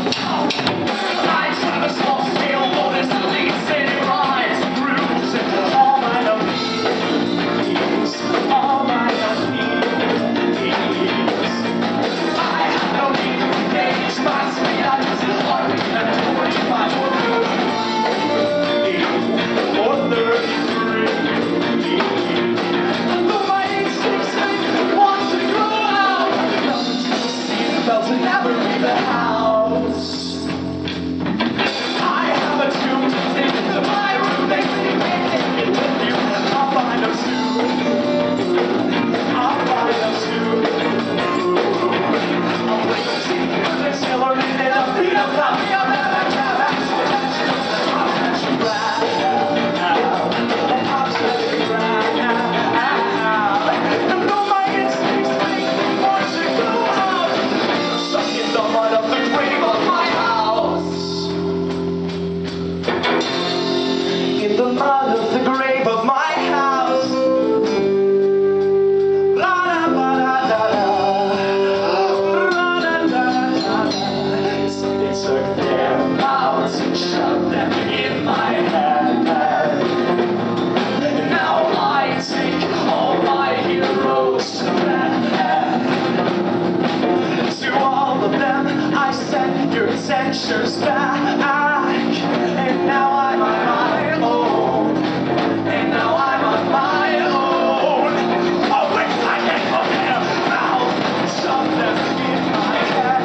Adventures back, and now I'm on my own, and now I'm on my own. Oh, wait, I can't open their mouth, shove them in my head,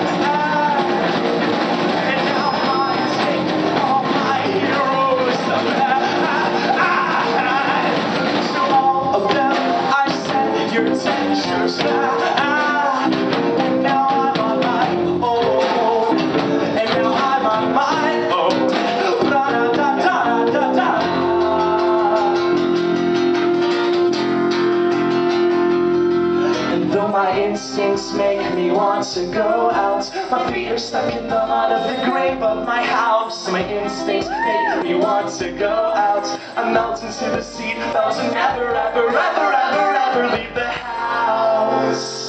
and now I take all my heroes back. To all of them I send your adventures back. My instincts make me want to go out. My feet are stuck in the mud of the grave of my house. My instincts make me want to go out. I melt into the seat bells and never, ever, ever, ever, ever leave the house.